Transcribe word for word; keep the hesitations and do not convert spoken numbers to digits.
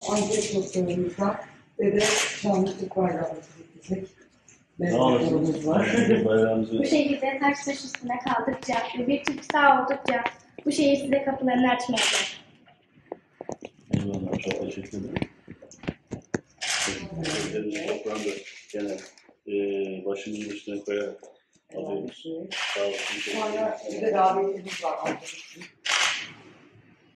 Antep dostlarımızdan ve de Şanlı Türk bayrağımızı getirecek. Mezunlarımız var. Bu şehirde taş taş üstüne kaldıkça ve bir Türk sağ oldukça bu şehir size kapılarını açmayacak. Eyvallah, çok teşekkür ederim. Teşekkür toprağını da gene e, başımızın üstüne koyarak alıyoruz. Sağ olsun. Sonra bir de davetimiz var.